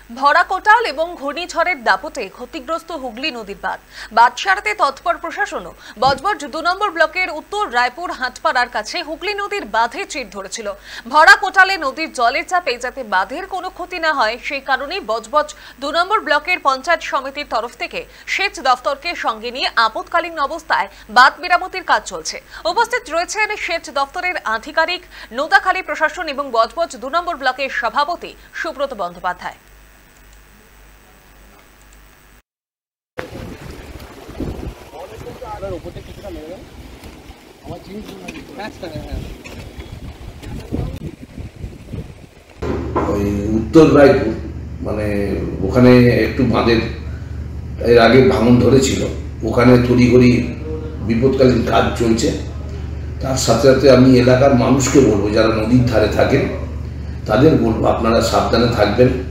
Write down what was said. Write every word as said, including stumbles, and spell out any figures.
ভরা কোটাল এবং ঘূর্ণিঝড়ের দাপটে ক্ষতিগ্রস্ত হুগলি নদীর বাঁধ বাঁধ সারাতে তৎপর প্রশাসনও। বজবজ দু নম্বর ব্লকের উত্তর রায়পুর হাটপাড়ার কাছে হুগলি নদীর বাঁধে চির ধরেছিল। ভরা কোটালে নদীর জলের চাপে যাতে বাঁধের কোনো ক্ষতি না হয় সেই কারণেই বজবজ দু নম্বর ব্লকের পঞ্চায়েত সমিতির তরফ থেকে সেচ দফতরকে সঙ্গে নিয়ে আপৎকালীন অবস্থায় বাঁধ মেরামতির কাজ চলছে। উপস্থিত রয়েছেন সেচ দফতরের আধিকারিক, নোদাখালী প্রশাসন এবং বজবজ দু নম্বর ব্লকের সভাপতি সুব্রত বন্দ্যোপাধ্যায়। ওই উত্তর রায়পুর মানে ওখানে একটু বাঁধের এর আগে ভাঙন ধরেছিল, ওখানে তড়িঘড়ি বিপদকালীন কাজ চলছে। তার সাথে সাথে আমি এলাকার মানুষকে বলবো, যারা নদীর ধারে থাকেন তাদের বলবো আপনারা সাবধানে থাকবেন।